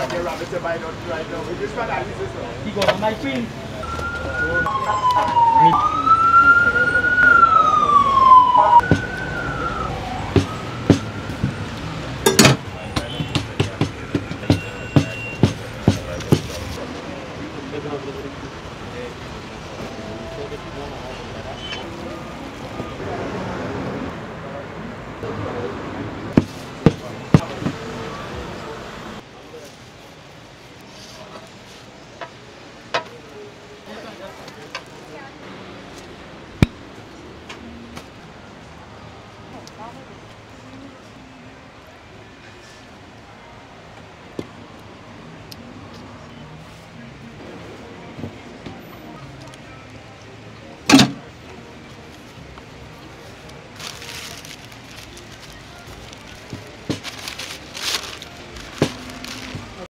got the rabbit to bite out right now. Which one are you, sir? He got on my queen.